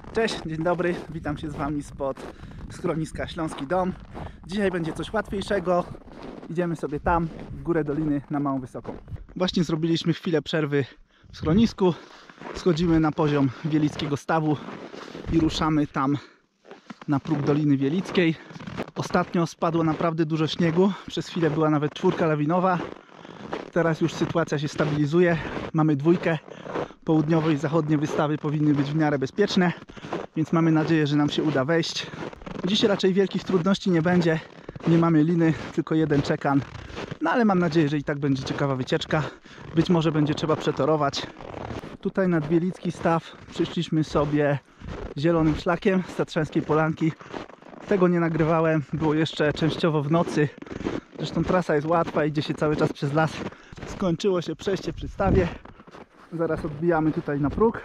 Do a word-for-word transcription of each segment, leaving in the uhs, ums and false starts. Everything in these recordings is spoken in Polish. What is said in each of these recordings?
Cześć, dzień dobry, witam się z Wami spod schroniska Śląski Dom. Dzisiaj będzie coś łatwiejszego. Idziemy sobie tam, w górę doliny, na Małą Wysoką. Właśnie zrobiliśmy chwilę przerwy w schronisku. Schodzimy na poziom Wielickiego Stawu i ruszamy tam na próg Doliny Wielickiej. Ostatnio spadło naprawdę dużo śniegu, przez chwilę była nawet czwórka lawinowa. Teraz już sytuacja się stabilizuje, mamy dwójkę. Południowe i zachodnie wystawy powinny być w miarę bezpieczne, więc mamy nadzieję, że nam się uda wejść. Dziś raczej wielkich trudności nie będzie, nie mamy liny, tylko jeden czekan. No ale mam nadzieję, że i tak będzie ciekawa wycieczka. Być może będzie trzeba przetorować. Tutaj nad Wielicki Staw przyszliśmy sobie zielonym szlakiem z Tatrzańskiej Polanki. Tego nie nagrywałem, było jeszcze częściowo w nocy. Zresztą trasa jest łatwa, idzie się cały czas przez las. Skończyło się przejście przy stawie. Zaraz odbijamy tutaj na próg.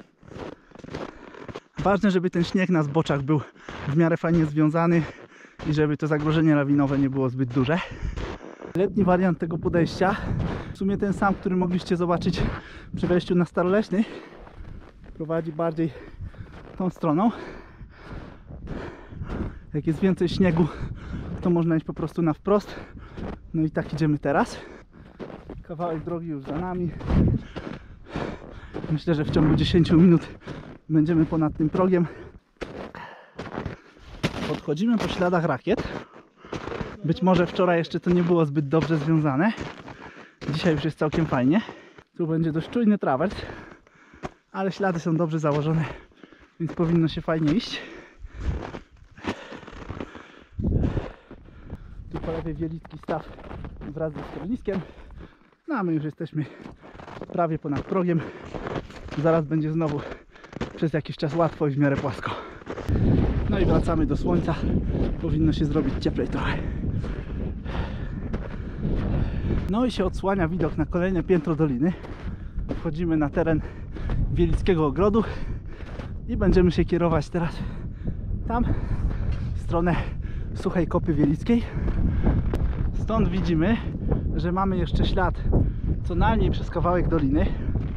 Ważne, żeby ten śnieg na zboczach był w miarę fajnie związany i żeby to zagrożenie lawinowe nie było zbyt duże. Letni wariant tego podejścia, w sumie ten sam, który mogliście zobaczyć przy wejściu na Staroleśny, prowadzi bardziej tą stroną. Jak jest więcej śniegu, to można iść po prostu na wprost. No i tak idziemy teraz. Kawałek drogi już za nami. Myślę, że w ciągu dziesięciu minut będziemy ponad tym progiem. Podchodzimy po śladach rakiet. Być może wczoraj jeszcze to nie było zbyt dobrze związane. Dzisiaj już jest całkiem fajnie. Tu będzie dość czujny trawers, ale ślady są dobrze założone, więc powinno się fajnie iść. Tu po lewej Wielicki Staw wraz ze schroniskiem. No a my już jesteśmy prawie ponad progiem. Zaraz będzie znowu przez jakiś czas łatwo i w miarę płasko. No i wracamy do słońca. Powinno się zrobić cieplej trochę. No i się odsłania widok na kolejne piętro doliny. Wchodzimy na teren Wielickiego Ogrodu i będziemy się kierować teraz tam, w stronę Suchej Kopy Wielickiej. Stąd widzimy, że mamy jeszcze ślad co najmniej przez kawałek doliny.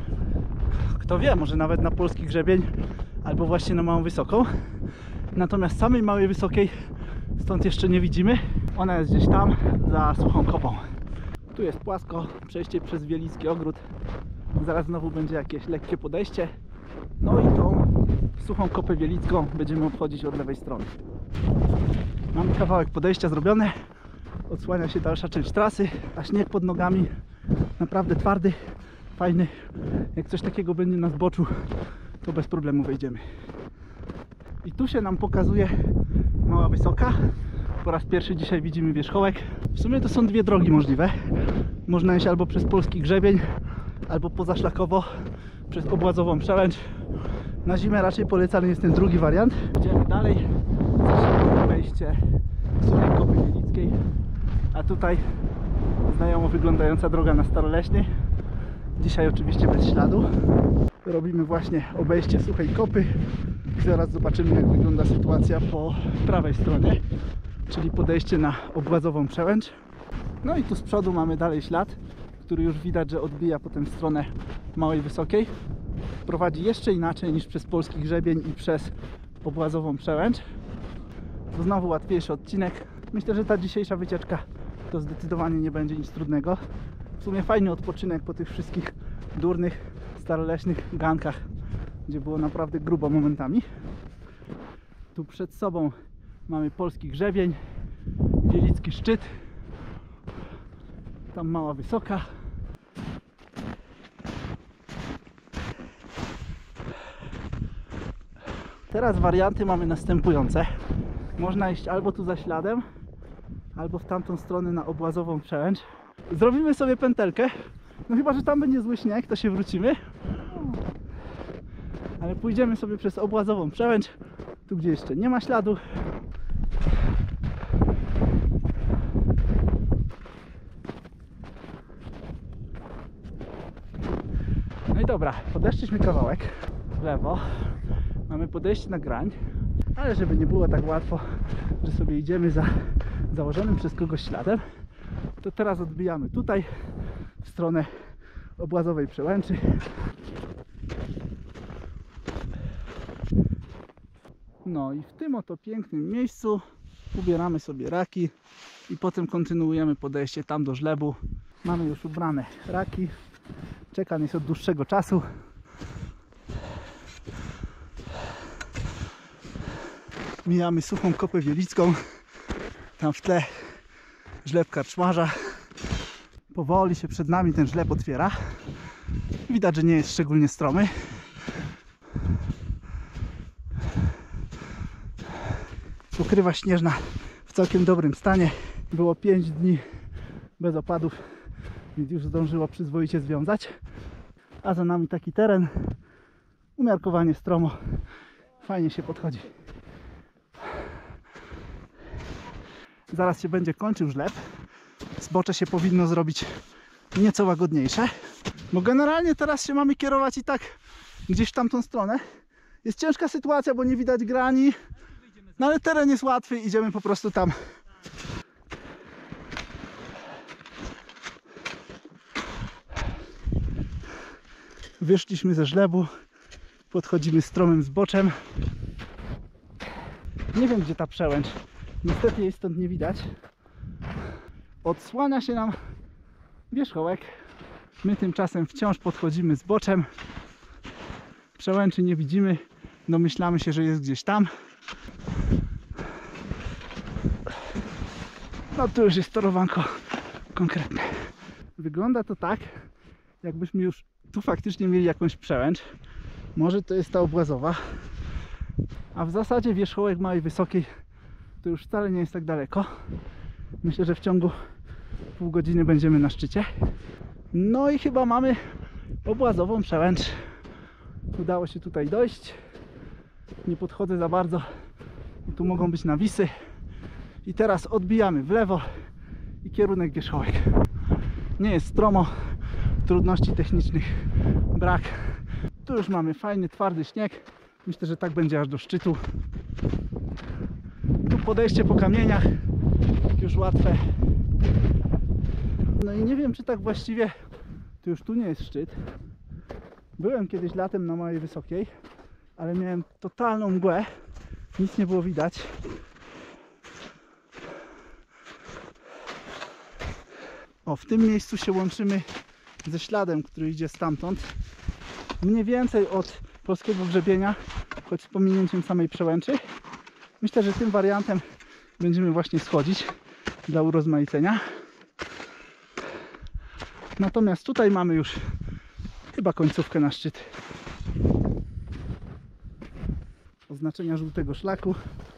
Kto wie, może nawet na polski grzebień, albo właśnie na Małą Wysoką. Natomiast samej Małej Wysokiej stąd jeszcze nie widzimy. Ona jest gdzieś tam, za Suchą Kopą. Tu jest płasko, przejście przez Wielicki Ogród. Zaraz znowu będzie jakieś lekkie podejście. No i tą Suchą Kopę Wielicką będziemy obchodzić od lewej strony. Mamy kawałek podejścia zrobione. Odsłania się dalsza część trasy, a śnieg pod nogami naprawdę twardy, fajny. Jak coś takiego będzie na zboczu, to bez problemu wejdziemy. I tu się nam pokazuje Mała Wysoka. Po raz pierwszy dzisiaj widzimy wierzchołek. W sumie to są dwie drogi możliwe. Można iść albo przez polski grzebień, albo pozaszlakowo przez Obłazową Przełęcz. Na zimę raczej polecany jest ten drugi wariant. Idziemy dalej. Zaczynamy wejście Suchej Kopy Wielickiej. A tutaj znajomo wyglądająca droga na Staroleśny. Dzisiaj oczywiście bez śladu. Robimy właśnie obejście Suchej Kopy. Zaraz zobaczymy, jak wygląda sytuacja po prawej stronie, czyli podejście na Obłazową Przełęcz. No i tu z przodu mamy dalej ślad, który już widać, że odbija potem w stronę Małej Wysokiej. Prowadzi jeszcze inaczej niż przez polski grzebień i przez Obłazową Przełęcz. To znowu łatwiejszy odcinek. Myślę, że ta dzisiejsza wycieczka to zdecydowanie nie będzie nic trudnego. W sumie fajny odpoczynek po tych wszystkich durnych, staroleśnych gankach, gdzie było naprawdę grubo momentami. Tu przed sobą mamy polski grzebień, Wielicki Szczyt, tam Mała Wysoka. Teraz warianty mamy następujące. Można iść albo tu za śladem, albo w tamtą stronę na Obłazową Przełęcz. Zrobimy sobie pętelkę. No chyba, że tam będzie zły śnieg, to się wrócimy. Ale pójdziemy sobie przez Obłazową Przełęcz, tu gdzie jeszcze nie ma śladu. No i dobra, podeszliśmy kawałek w lewo. Mamy podejście na grań, ale żeby nie było tak łatwo, że sobie idziemy za założonym przez kogoś śladem, to teraz odbijamy tutaj w stronę Obłazowej Przełęczy. No i w tym oto pięknym miejscu ubieramy sobie raki i potem kontynuujemy podejście tam do żlebu. Mamy już ubrane raki. Czekan jest od dłuższego czasu. Mijamy suchą kopę wielicką. Tam w tle żleb karczmarza. Powoli się przed nami ten żleb otwiera. Widać, że nie jest szczególnie stromy. Pokrywa śnieżna w całkiem dobrym stanie. Było pięć dni bez opadów, więc już zdążyło przyzwoicie związać. A za nami taki teren. Umiarkowanie stromo. Fajnie się podchodzi. Zaraz się będzie kończył żleb. Zbocze się powinno zrobić nieco łagodniejsze. Bo generalnie teraz się mamy kierować i tak gdzieś w tamtą stronę. Jest ciężka sytuacja, bo nie widać grani. No ale teren jest łatwy, idziemy po prostu tam. Wyszliśmy ze żlebu, podchodzimy stromym zboczem. Nie wiem, gdzie ta przełęcz. Niestety jej stąd nie widać. Odsłania się nam wierzchołek. My tymczasem wciąż podchodzimy zboczem. Przełęczy nie widzimy. Domyślamy się, że jest gdzieś tam. No tu już jest torowanko konkretne. Wygląda to tak, jakbyśmy już tu faktycznie mieli jakąś przełęcz. Może to jest ta obłazowa. A w zasadzie wierzchołek małej wysokiej to już wcale nie jest tak daleko. Myślę, że w ciągu pół godziny będziemy na szczycie. No i chyba mamy obłazową przełęcz. Udało się tutaj dojść. Nie podchodzę za bardzo. Tu mogą być nawisy. I teraz odbijamy w lewo i kierunek wierzchołek. Nie jest stromo, trudności technicznych brak. Tu już mamy fajny, twardy śnieg. Myślę, że tak będzie aż do szczytu. Tu podejście po kamieniach już łatwe. No i nie wiem, czy tak właściwie to już tu nie jest szczyt. Byłem kiedyś latem na małej wysokiej, ale miałem totalną mgłę. Nic nie było widać. O, w tym miejscu się łączymy ze śladem, który idzie stamtąd. Mniej więcej od polskiego grzebienia, choć z pominięciem samej przełęczy. Myślę, że tym wariantem będziemy właśnie schodzić dla urozmaicenia. Natomiast tutaj mamy już chyba końcówkę na szczyt. Oznaczenia żółtego szlaku.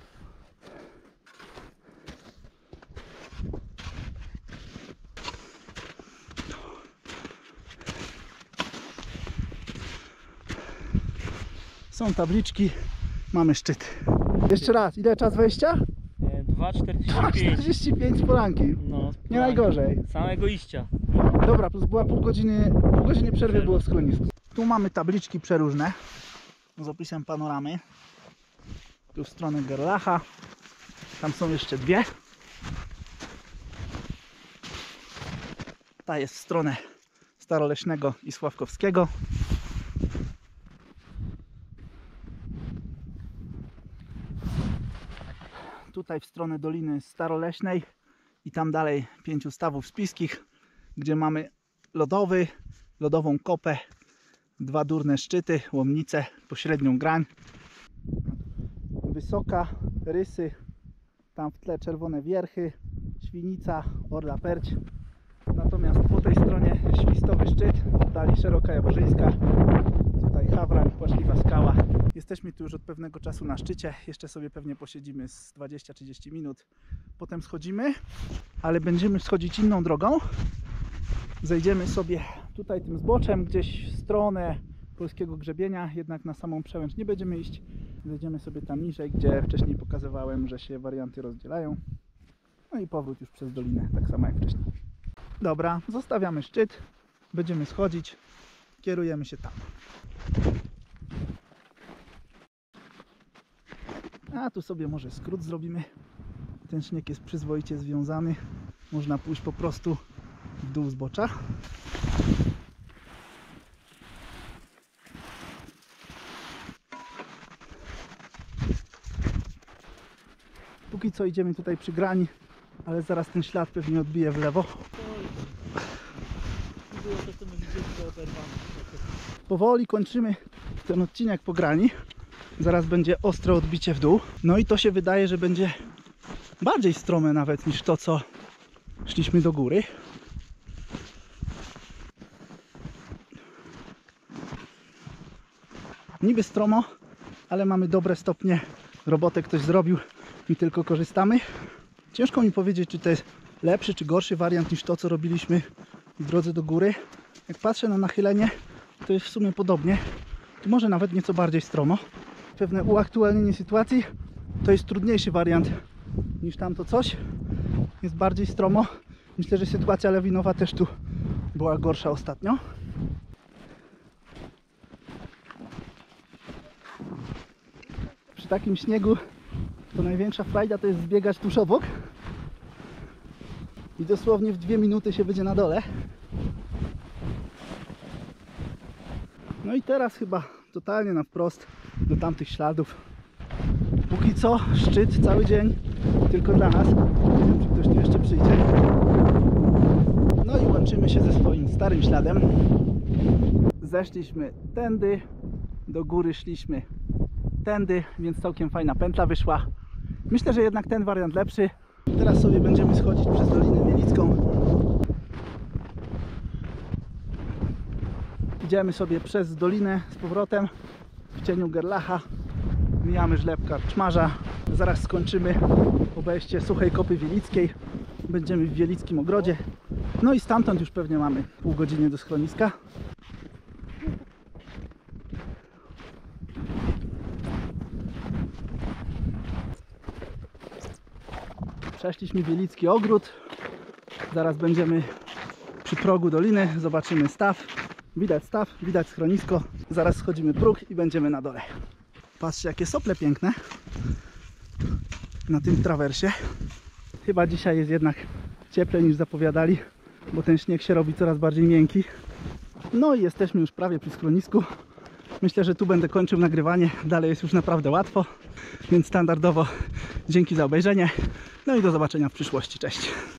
Są tabliczki, mamy szczyt. Jeszcze raz, ile czas wejścia? dwa czterdzieści pięć. czterdzieści pięć poranki. No, Nie najgorzej. Samego iścia. Dobra, plus była pół godziny, pół godziny przerwy było w schronisku. Tu mamy tabliczki przeróżne z opisem panoramy. Tu w stronę Gerlacha. Tam są jeszcze dwie. Ta jest w stronę Staroleśnego i Sławkowskiego. Tutaj w stronę Doliny Staroleśnej i tam dalej pięciu stawów spiskich, gdzie mamy lodowy, lodową kopę, dwa durne szczyty, łomnice, pośrednią grań. Wysoka, Rysy, tam w tle czerwone wierchy, Świnica, Orla Perć. Natomiast po tej stronie Świstowy szczyt, dali Szeroka Jaworzyńska, tutaj Hawrań, Płaczliwa skała. Jesteśmy tu już od pewnego czasu na szczycie, jeszcze sobie pewnie posiedzimy z dwadzieścia trzydzieści minut. Potem schodzimy, ale będziemy schodzić inną drogą. Zejdziemy sobie tutaj tym zboczem gdzieś w stronę polskiego grzebienia, jednak na samą przełęcz nie będziemy iść. Zejdziemy sobie tam niżej, gdzie wcześniej pokazywałem, że się warianty rozdzielają. No i powrót już przez dolinę, tak samo jak wcześniej. Dobra, zostawiamy szczyt, będziemy schodzić, kierujemy się tam. A tu sobie może skrót zrobimy. Ten śnieg jest przyzwoicie związany. Można pójść po prostu w dół zbocza. Póki co idziemy tutaj przy grani, ale zaraz ten ślad pewnie odbije w lewo. Było to, co my widzieli, to oberwane. Powoli kończymy ten odcinek po grani. Zaraz będzie ostre odbicie w dół. No i to się wydaje, że będzie bardziej strome nawet niż to, co szliśmy do góry. Niby stromo, ale mamy dobre stopnie. Robotę ktoś zrobił i tylko korzystamy. Ciężko mi powiedzieć, czy to jest lepszy czy gorszy wariant niż to, co robiliśmy w drodze do góry. Jak patrzę na nachylenie, to jest w sumie podobnie. Tu może nawet nieco bardziej stromo. Pewne uaktualnienie sytuacji to jest trudniejszy wariant niż tamto coś. Jest bardziej stromo. Myślę, że sytuacja lawinowa też tu była gorsza ostatnio. Przy takim śniegu to największa frajda to jest zbiegać tuż obok. I dosłownie w dwie minuty się będzie na dole. No i teraz chyba totalnie na wprost do tamtych śladów. Póki co szczyt cały dzień tylko dla nas. Nie wiem, czy ktoś tu jeszcze przyjdzie. No i łączymy się ze swoim starym śladem. Zeszliśmy tędy, do góry szliśmy tędy, więc całkiem fajna pętla wyszła. Myślę, że jednak ten wariant lepszy. Teraz sobie będziemy schodzić przez Dolinę Wielicką. Idziemy sobie przez dolinę z powrotem w cieniu Gerlacha. Mijamy żleb karczmarza. Zaraz skończymy obejście Suchej Kopy Wielickiej. Będziemy w Wielickim Ogrodzie. No i stamtąd już pewnie mamy pół godziny do schroniska. Przeszliśmy Wielicki Ogród. Zaraz będziemy przy progu doliny. Zobaczymy staw. Widać staw, widać schronisko. Zaraz schodzimy próg i będziemy na dole. Patrzcie, jakie sople piękne na tym trawersie. Chyba dzisiaj jest jednak cieplej niż zapowiadali, bo ten śnieg się robi coraz bardziej miękki. No i jesteśmy już prawie przy schronisku. Myślę, że tu będę kończył nagrywanie. Dalej jest już naprawdę łatwo, więc standardowo dzięki za obejrzenie. No i do zobaczenia w przyszłości. Cześć!